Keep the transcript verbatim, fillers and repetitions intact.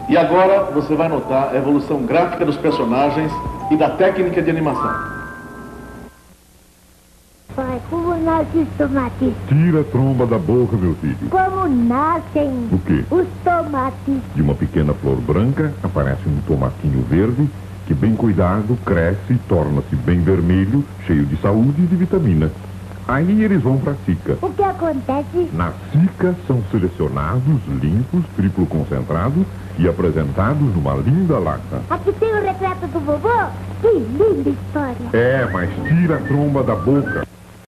E agora você vai notar a evolução gráfica dos personagens e da técnica de animação. Pai, como nascem os tomates? Tira a tromba da boca, meu filho. Como nascem O quê? os tomates? De uma pequena flor branca aparece um tomatinho verde que, bem cuidado, cresce e torna-se bem vermelho, cheio de saúde e de vitamina. Aí eles vão para a sica. O que acontece? Na sica são selecionados, limpos, triplo concentrados e apresentados numa linda lata. Aqui tem o retrato do vovô? Que linda história! É, mas tira a tromba da boca.